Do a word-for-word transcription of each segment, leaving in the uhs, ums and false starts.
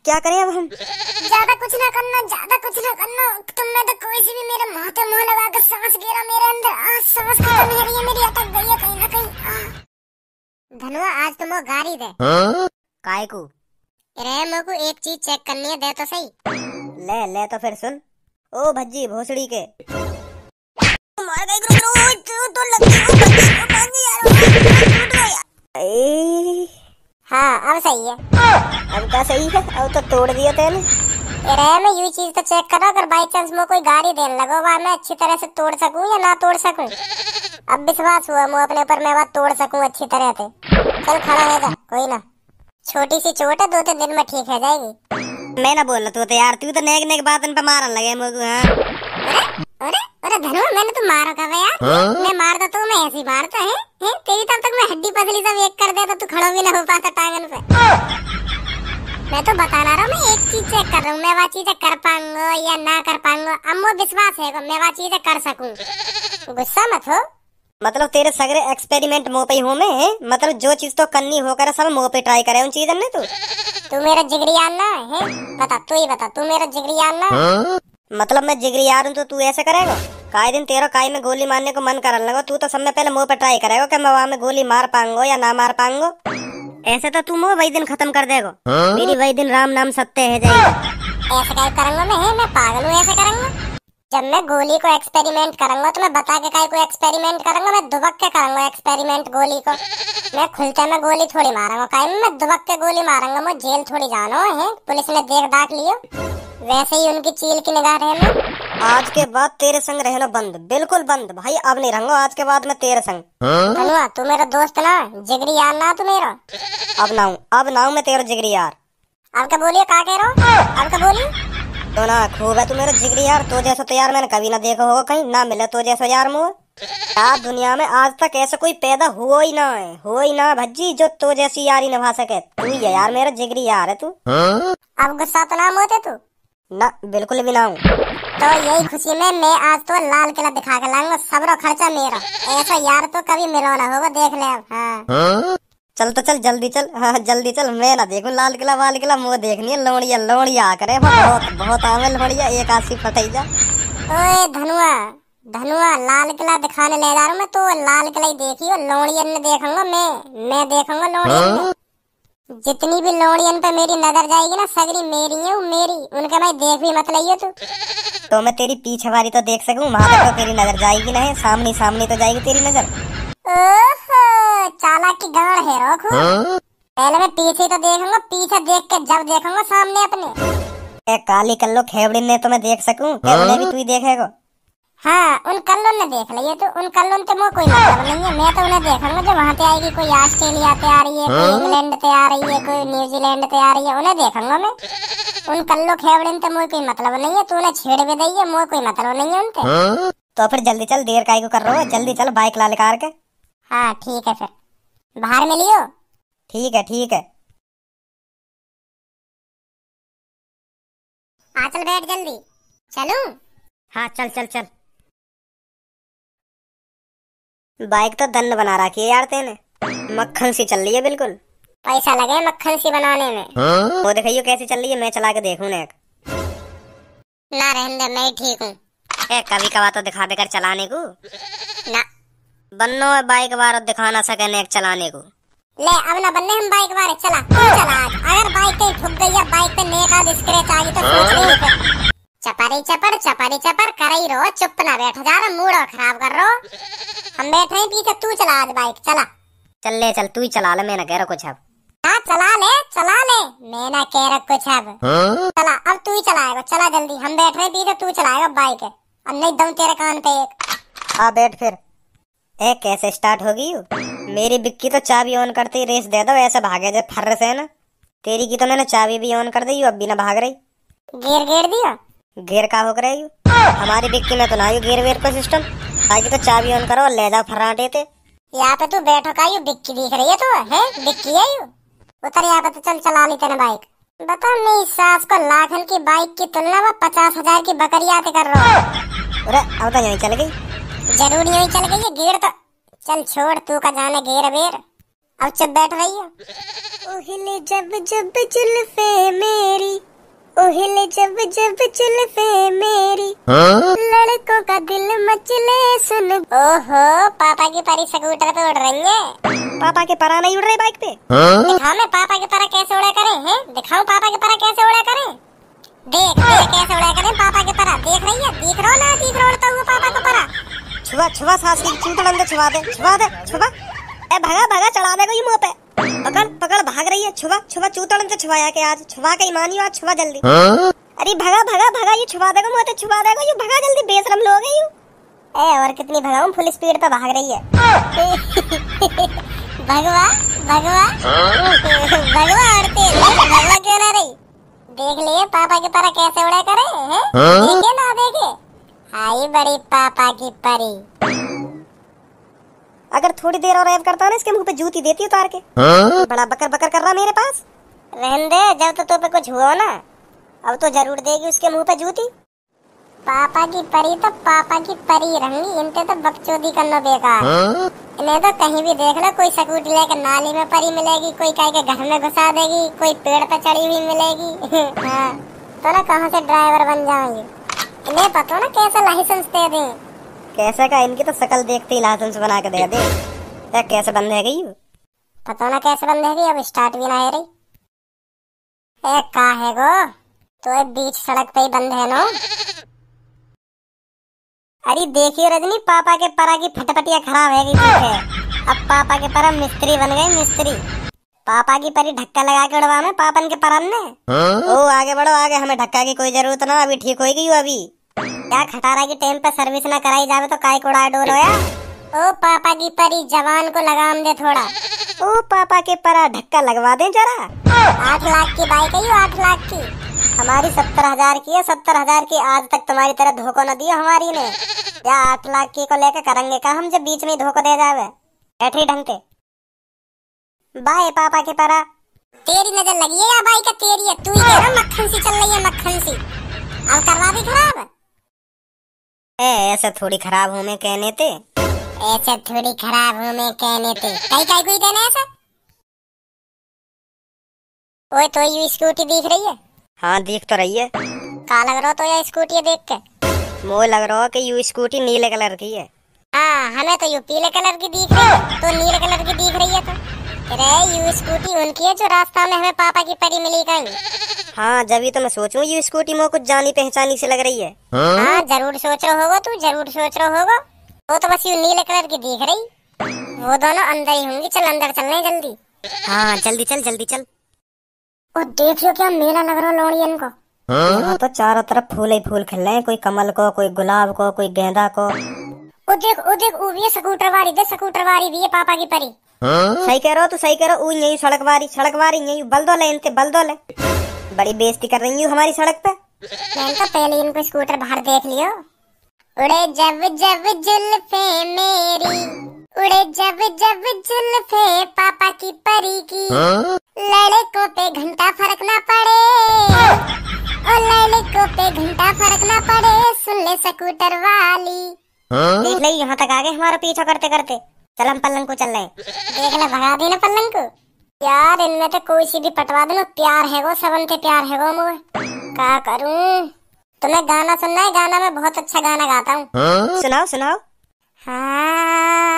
क्या करें अब हम? ज्यादा कुछ ना करना, ज्यादा कुछ ना करना। तुमने तो कोई सी भी मेरे मुंह पे मुंह लगा कर सांस गिरा मेरे अंदर। आज सांस खत्म हो रही है मेरी, अटक गई है कहीं ना कहीं। धनुआ आज तुम वो गाड़ी दे। काय को? रे मेरे को एक चीज चेक करनी है, दे तो सही। ले ले तो फिर सुन। ओ भज्जी भोसड़ी के, मार गई गुरु गुरु तो लग गई वो भज्जी यार, टूट गया। हाँ अब सही है। अब क्या सही है? अब तो तोड़ दिया तेने। अरे मैं यही चीज तो चेक कर रहा, अगर बाई चांस मैं कोई गाड़ी देने लगो वहाँ मैं अच्छी तरह से तोड़ सकूं या ना तोड़ सकूं। अब विश्वास हुआ मुझे अपने ऊपर, मैं बात तोड़ सकूं अच्छी तरह से। चल खड़ा हो जा, कोई ना, छोटी सी चोट है, दो तीन दिन में ठीक हो जाएगी। मैं ना बोल तू तो यार, तू तो नेक नेक बातन पे मारन लगे मुझको। हाँ अरे अरे धनु मैंने तो मारो कब यार? हाँ? मैं मारता तो मैं ऐसे ही मारता है, है? तेरी तब तक मैं हड्डी पसली सब एक कर देता, तू खड़ा भी ना हो पाता टांगन पे। मैं तो बताना रहा हूँ, मैं एक चीज चेक कर रहा हूँ, मैं वो चीजें कर पाऊंगा या ना कर पाऊंगा। अब वो विश्वास है मैं वो चीजें कर सकूं। गुस्सा मत हो। मतलब तेरे सगरे एक्सपेरिमेंट मुँह पे ही हो में, मतलब जो चीज तो करनी होकर सब मुँह पे ट्राई करे उन चीजन ने। तू तू मेरा जिगरी यार ना है? बता तू ही बता, तू मेरा जिगरी यार ना? हाँ? मतलब मैं जिगरी यार हूँ तो तू ऐसे करेगा? काई दिन तेरा काई में गोली मारने को मन करने लगा, तू तो सब में पहले मुँह पे ट्राई करेगा कि मैं वहाँ में गोली मार पाऊंगा या ना मार पाऊंगा। ऐसे तो तू मुँह वही दिन खत्म कर देगा। हाँ? मेरी वही दिन राम नाम सत्य है जाएगी। ऐसे क्या करूंगा मैं? है मैं पागल हूँ ऐसे करूंगा? जब मैं गोली को एक्सपेरिमेंट करूंगा तो मैं बता के काय को एक्सपेरिमेंट करूंगा? मैं दुबक के करूंगा एक्सपेरिमेंट गोली को। मैं खुलते में गोली थोड़ी मारूंगा, काय में मैं दुबक के गोली मारूंगा। मैं जेल थोड़ी जाना है, पुलिस ने देख दाख लियो। वैसे ही उनकी चील की निगाह रहना। आज के बाद तेरे संग रहना बंद, बिल्कुल बंद भाई। अब नहीं रहूंगा आज के बाद मैं तेरे संग। धनुआ तू मेरा दोस्त ना, जिगरी यार ना तू मेरा। अब ना हूँ, अब ना हूँ मैं तेरा जिगरी यार। अब क्या बोलिए, क्या कह रहा हो? अब क्या बोली? तो ना खूब है तू मेरा जिगरी यार। तो जैसा तो यार मैंने कभी ना देखा होगा कहीं, ना मिले तो जैसा यार मुँह। यार दुनिया में आज तक ऐसा कोई पैदा हुआ ही ना है, हो ही ना भज्जी जो तो जैसी यारी निभा सके। तू ही है यार मेरा जिगरी यार है तू। अब गुस्सा तो ना होते तू? ना बिल्कुल भी ना हूँ। तो यही खुशी में मैं आज तो लाल किला दिखा के लाऊंगा, सबरो खर्चा मेरा। ऐसा यार तो कभी मिलो ना होगा, देख ले अब। हाँ चल तो चल जल्दी चल। हाँ जल्दी चल, मैं ना देखूं लाल किला वाल किला। मुँह देखनी है लोड़िया लोड़िया करे बहुत बहुत आवे लोड़िया, एक आसी फटाई जा। ओए धनुआ धनुआ लाल किला दिखाने ले जा रहा हूँ मैं, तो लाल किला ही देखियो, लोड़ियन ने देखूंगा मैं मैं देखूंगा लोड़ियन ने। जितनी भी लोड़ियन पे मेरी नजर जाएगी ना, सगरी मेरी है मेरी, उनके भाई देख भी मत लियो तू। तो मैं तेरी पीछे वाली तो देख सकूं, वहाँ तक तो तेरी नजर जाएगी ना? है सामने सामने तो जाएगी तेरी नजर। ओहो चालाक की गाड़ है रोखू। पहले मैं पीछे तो देखूंगा, पीछे देख के जब देखूंगा सामने अपने। ए काली कल्लो खेवड़ी ने तो मैं देख सकूं, क्या उन्हें भी तू ही देखेगा? हाँ उन कल्लों ने देख लिया तो उन कल्लों से मुझे कोई मतलब नहीं है। मैं तो उन्हें देखूंगा जो वहाँ पे आएगी, कोई ऑस्ट्रेलिया से आ रही है, कोई इंग्लैंड से आ रही है, कोई न्यूजीलैंड से आ रही है, उन्हें देखूंगा मैं। उन कल्लो खेवड़े से मुझे कोई मतलब नहीं है, तू उन्हें छेड़ भी दी है, मुझे कोई मतलब नहीं है उनसे। तो फिर जल्दी चल, देर काहे को कर रहा हो? जल्दी चल बाइक ला लेकर के। हाँ ठीक है, फिर बाहर मिलियो। ठीक है ठीक है। आ चल बैठ जल्दी। चलूं? हाँ चल चल चल। बाइक तो दंड बना रखी है यार तेने, मक्खन सी चल रही है बिल्कुल। पैसा लगे मक्खन सी बनाने में। हाँ? वो दिखाइयो कैसी चल रही है, मैं चला के देखूं ना। ना रहने दे, मैं ठीक हूँ। ए कभी कभार तो दिखा देकर चलाने को ना बन्नो है बाइक बार दिखा ना सके नेक चलाने को। ले अब ना बनने हम बाइक बारे, चला तू चला आज। अगर बाइक कहीं ठुक गई या बाइक पे नेक आद स्क्रैच आ गई तो सोच नहीं फिर। चपारी चपर चपारी चपर कर ही रहो, चुप ना बैठ जा रहा, मूड खराब कर रहो। हम बैठे हैं पीछे, तू चला आज बाइक, चला। चल ले चल, तू ही चला ले, मैं ना कह रहा कुछ अब। हाँ चला ले चला ले, मैं ना कह रहा कुछ अब। चला अब तू ही चलाएगा, चला जल्दी। हम बैठ रहे हैं पीछे, तू चलाएगा बाइक। अब नहीं दऊं तेरे कान पे एक। आ बैठ फिर। ए कैसे स्टार्ट होगी? मेरी बिक्की तो चाबी ऑन करते ही रेस दे दो, ऐसे भागे जब फर्र से ना। तेरी की तो मैंने चाबी भी ऑन कर दी, अब भी ना भाग रही। गिर गिर दिया? घेर का हो रही हमारी बिक्की में तो ना यू घेर वेर का सिस्टम। बाकी तो चाबी ऑन करो, ले जाओ फर्राटे थे। यहाँ पे तू बैठो का यू बिक्की दिख रही है तो है? बिक्की है यू? उतर यहाँ पे तो चल चला ली तेने बाइक। बता मेरी सास को लाखन की बाइक की तुलना में पचास हजार की बकरी आते कर रहा हूँ। अरे अब तो यहीं चल गई। जरूर यहीं चल गई है, गेर तो चल छोड़, तू का जाने गेर बेर। अब चुप बैठ रही है। ओहिले जब जब जुल्फे मेरी, ओहिले जब जब जुल्फे मेरी, लड़कों का दिल मचले सुन। ओहो, पापा की परी स्कूटर पे उड़ रही है। पापा के परा नहीं उड़ रहे बाइक पे। दिखाओ मैं पापा के परा कैसे उड़ा करे हैं? दिखाओ पापा के परा कैसे उड़ा करे। देख देख कैसे उड़ा करे पापा के परा। देख रही है? दिख रहा ना? दिख रहा उड़ता हुआ पापा का परा। छुआ छुआ सास की चूतड़ अंदर छुआ दे, छुआ दे, छुआ। ए भगा भगा, चढ़ा देगा ये मुंह पे। पकड़ पकड़, भाग रही है। छुआ छुआ चूतड़ अंदर छुआया के आज छुआ के मानियो आज छुआ जल्दी। अरे भगा भगा भगा, ये छुआ देगा मुंह पे, छुआ देगा ये, भगा जल्दी, बेशरम लोग है यू। ए और कितनी भगाऊं? फुल स्पीड पे भाग रही है। भगवा भगवा भगवा उड़ती है। भगवा क्यों ना रही? देख लिए पापा के परा कैसे उड़ा करे हैं? देखे ना देखे? आई बड़ी पापा की परी। अगर थोड़ी देर और ऐब करता ना इसके मुंह पे जूती देती उतार के। बड़ा बकर बकर कर रहा मेरे पास। रहने दे, जब तो तो पे कुछ हुआ ना, अब तो जरूर देगी उसके मुंह पे जूती। पापा की परी तो पापा की परी रहेंगी, इनके तो बकचोदी करना बेकार। इन्हें तो कहीं भी देख लो, कोई स्कूटी लेकर नाली में परी मिलेगी, कोई कहीं के घर में घुसा देगी, कोई पेड़ पे चढ़ी हुई मिलेगी। हाँ, तो ना कहाँ से ड्राइवर बन जाएंगे। इन्हें पता ना कैसा लाइसेंस दे दें। कैसे का? इनकी तो शकल देखते ही लाइसेंस बना के दे दे। क्या कैसे बंद है गई? पता ना कैसे बंद है, अब स्टार्ट भी ना है रही। ए का है गो? तो बीच सड़क पे ही बंद है ना। अरे देखियो रजनी, पापा के परा की फटफटिया खराब है गई पीछे। अब पापा के परा मिस्त्री बन गए, मिस्त्री। पापा की परी धक्का लगा के उड़वा में पापन के परन ने। ओ आगे बढ़ो आगे, हमें धक्का की कोई जरूरत ना, अभी ठीक हो गई अभी। क्या खटारा की टाइम पे सर्विस ना कराई जावे तो काय कोड़ा डोल होया। ओ पापा की परी, जवान को लगाम दे थोड़ा। ओ पापा के परा, धक्का लगवा दे जरा। आठ लाख की बाइक है, आठ लाख की। हमारी सत्तर हजार की है, सत्तर हजार की। आज तक तुम्हारी तरह धोखा न दिया हमारी ने। या आठ लाख की को लेकर करेंगे का हम, जब बीच में धोखा दे जावे। बैठे ढंग से। बाय पापा के परा। तेरी नजर लगी है या बाई का? तेरी है, तू ही कह रहा मक्खन सी चल रही है, मक्खन सी। अब करवा दी खराब। ए ऐसे थोड़ी खराब हूँ मैं कहने थे। ऐसे थोड़ी खराब हूँ मैं कहने थे। कहीं कहीं कोई कहना ऐसा? ओए तो ये स्कूटी दिख रही है? हाँ दिख तो रही है। का लग रहा तो ये स्कूटी देख के? मुझे लग रहा है कि यू स्कूटी नीले कलर की है। हाँ, हमें तो यू पीले कलर की दिख रही है, तो नीले कलर की दिख रही है। तो अरे यू स्कूटी उनकी है जो रास्ता में हमें पापा की परी मिली कहीं। हाँ जब ही तो मैं सोचूं, यू स्कूटी मुझे कुछ जानी पहचानी से लग रही है। हाँ जरूर सोच रहा होगा तू, जरूर सोच रहा होगा। वो तो बस यू नीले कलर की दिख रही। वो दोनों अंदर ही होंगी। चल अंदर चलने जल्दी। हाँ जल्दी चल जल्दी चल। ओ देख लो क्या मेला लग रहा लोड़ियन को। यहाँ तो चारों तरफ फूल ही फूल खिल रहे हैं, कोई कमल को, कोई गुलाब को, कोई गेंदा को। ओ देख ओ देख, वो भी है स्कूटर वाली। दे स्कूटर वाली भी है पापा की परी। सही कह रहे हो तू, सही कह रहे हो। यही सड़क वारी, सड़क वारी यही बल दो ले, इनते बल दो ले। बड़ी बेइज्जती कर रही हूँ हमारी सड़क पे। मैंने तो पहले इनको स्कूटर बाहर देख लियो। उड़े जब जब जुल्फे मेरी, उड़े जब जब जुल्फे पापा की परी की, लड़कों पे घंटा फर्क ना पड़े, ओ लड़कों पे घंटा फर्क ना पड़े, सुन ले स्कूटर वाली। देख ले यहाँ तक आ गए हमारा पीछा करते करते। चल हम पलंग को चल रहे। देख ले भगा दी ना पलंग को। यार इनमें तो कोई सी भी पटवा दो। प्यार है वो, सबनते प्यार है वो। मुझे क्या करूं? तुम्हें गाना सुनना है? गाना मैं बहुत अच्छा गाना गाता हूँ। सुनाओ सुनाओ। हाँ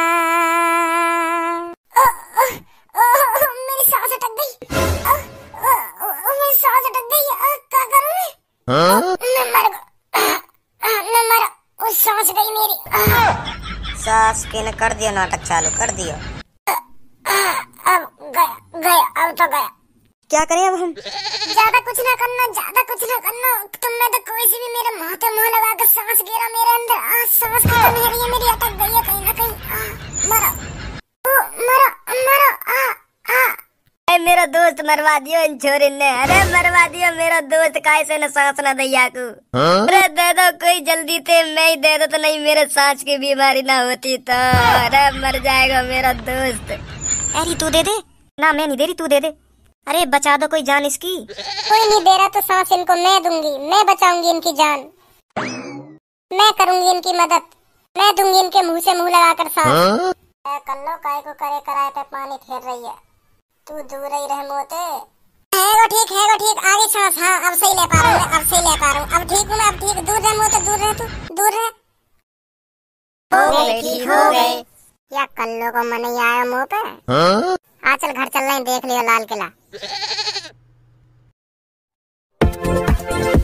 ओ, ओ, ओ, ओ, मेरी सांस अटक गई। ओ, ओ, ओ, ओ, मेरी सांस अटक गई। ओ, क्या करूं मैं? मैं मर गया। मैं मरा। ओ, सांस गई मेरी। सास के ने कर दिया नाटक चालू कर दिया। अब गया गया, अब तो गया। क्या करें अब हम? ज्यादा कुछ ना करना, ज्यादा कुछ ना करना। तुमने तो कोई सी भी मेरे मुंह पे मुंह लगा कर सांस गिरा मेरे अंदर। आ, सांस खत्म हो रही है मेरी, अटक गई है कहीं ना कहीं। आ, मरो ओ, मरो मरो। आ, आ। ए, मेरा दोस्त मरवा दियो इन छोरी ने। अरे मरवा दियो मेरा दोस्त, कैसे न सांस न दैया को। अरे दे दो कोई जल्दी थे, मैं ही दे दो तो नहीं मेरे सांस की बीमारी ना होती तो। अरे मर जाएगा मेरा दोस्त। अरे तू दे दे ना, मैं नहीं दे रही, तू दे दे। अरे बचा दो कोई जान इसकी। कोई नहीं दे रहा तो सांस इनको मैं दूंगी। मैं बचाऊंगी इनकी जान, मैं करूंगी इनकी मदद। मैं दूंगी इनके मुंह से मुंह लगाकर सांस। कल्लो काय को करे कराए पे पानी फेर रही है, तू दूर ही रह मोते। है वो ठीक है वो ठीक, आगे सांस। हाँ अब सही ले पा रहा हूँ, अब सही ले पा रहा हूँ, अब ठीक हूँ मैं, अब ठीक। दूर रह मोते, दूर रह तू, दूर रह। हो गए, ठीक हो गए। या कल्लो को मन ही आया मुँह पे। आ चल घर चल रहे हैं, देख लियो लाल किला।